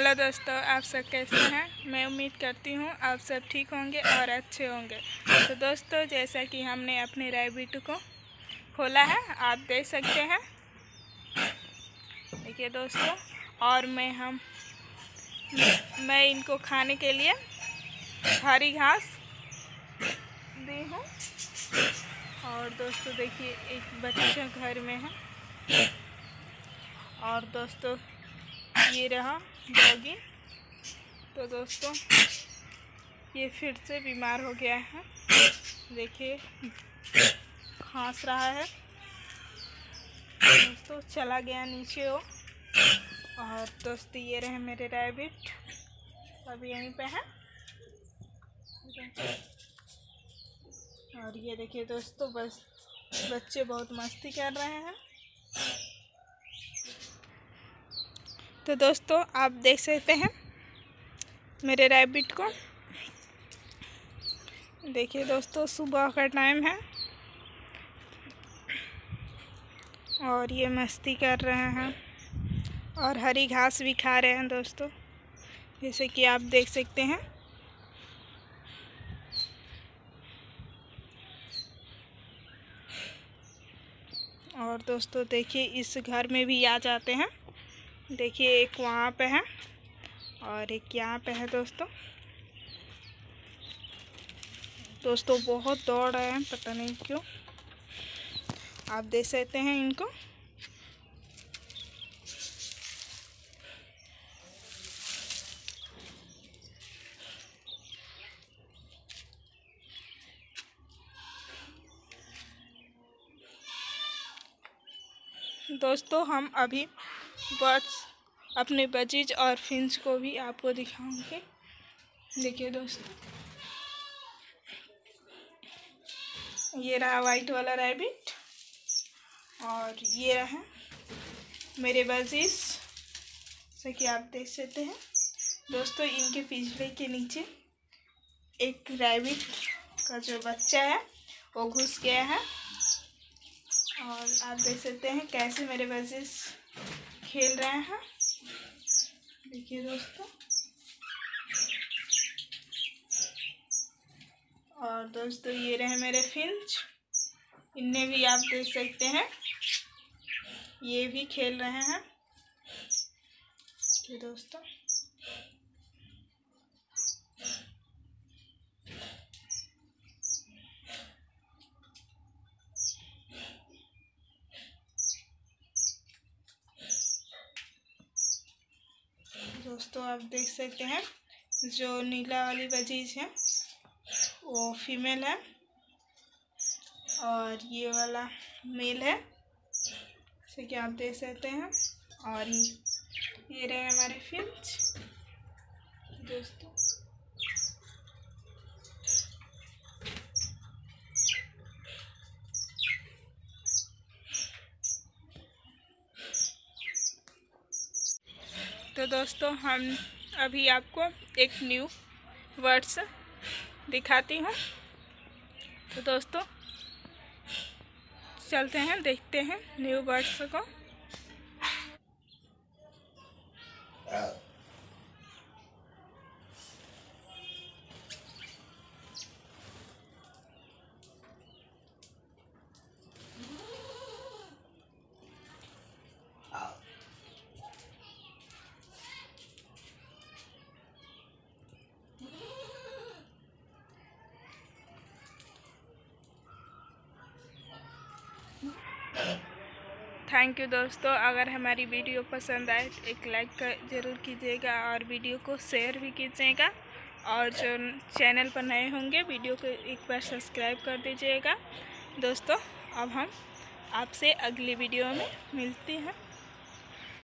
Hello दोस्तों, आप सब कैसे हैं। मैं उम्मीद करती हूँ आप सब ठीक होंगे और अच्छे होंगे। तो दोस्तों, जैसा कि हमने अपने रैबिट को खोला है, आप देख सकते हैं। देखिए दोस्तों, और मैं इनको खाने के लिए हरी घास दी हूँ। और दोस्तों देखिए, एक बच्चा घर में है। और दोस्तों, ये रहा डॉगी। तो दोस्तों, ये फिर से बीमार हो गया है। देखिए, खांस रहा है। दोस्तों, चला गया नीचे वो। और दोस्तों, ये रहे मेरे रैबिट, अभी यहीं पे है। और ये देखिए दोस्तों, बस बच्चे बहुत मस्ती कर रहे हैं। तो दोस्तों, आप देख सकते हैं मेरे रैबिट को। देखिए दोस्तों, सुबह का टाइम है और ये मस्ती कर रहे हैं और हरी घास भी खा रहे हैं दोस्तों, जैसे कि आप देख सकते हैं। और दोस्तों देखिए, इस घर में भी आ जाते हैं। देखिए, एक वहाँ पे है और एक यहाँ पे है दोस्तों। दोस्तों बहुत दौड़ रहे हैं, पता नहीं क्यों। आप देख सकते हैं इनको। दोस्तों, हम अभी बर्ड्स, अपने बजीज और फिंच को भी आपको दिखाऊंगे। देखिए दोस्तों, ये रहा वाइट वाला रैबिट और ये रहा मेरे बजीज, जैसे कि आप देख सकते हैं। दोस्तों, इनके पिंजरे के नीचे एक रैबिट का जो बच्चा है वो घुस गया है। और आप देख सकते हैं कैसे मेरे बजीज खेल रहे हैं। देखिए दोस्तों, और दोस्तों ये रहे मेरे फिंच, इन्हें भी आप देख सकते हैं, ये भी खेल रहे हैं। तो दोस्तों, आप देख सकते हैं, जो नीला वाली बजीज है वो फीमेल है और ये वाला मेल है, जैसे कि आप देख सकते हैं। और ये रहे हमारे फिंच दोस्तों। तो दोस्तों, हम अभी आपको एक न्यू वर्ड्स दिखाती हूँ। तो दोस्तों, चलते हैं, देखते हैं न्यू बर्ड्स को। थैंक यू दोस्तों, अगर हमारी वीडियो पसंद आए तो एक लाइक ज़रूर कीजिएगा और वीडियो को शेयर भी कीजिएगा। और जो चैनल पर नए होंगे, वीडियो को एक बार सब्सक्राइब कर दीजिएगा। दोस्तों, अब हम आपसे अगली वीडियो में मिलते हैं।